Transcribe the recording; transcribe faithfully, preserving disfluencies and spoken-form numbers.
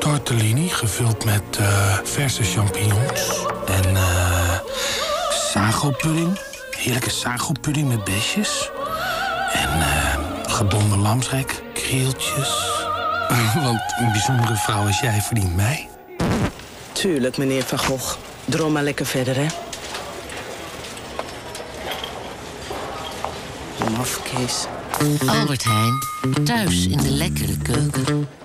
tortellini gevuld met uh, verse champignons. En uh, sago-pudding. Heerlijke sago-pudding met besjes. En uh, gebonden lamsrek, krieltjes. Want een bijzondere vrouw als jij verdient mij. Tuurlijk, meneer Van Gogh. Droom maar lekker verder, hè. Mafkees. Albert Heijn, thuis in de lekkere keuken.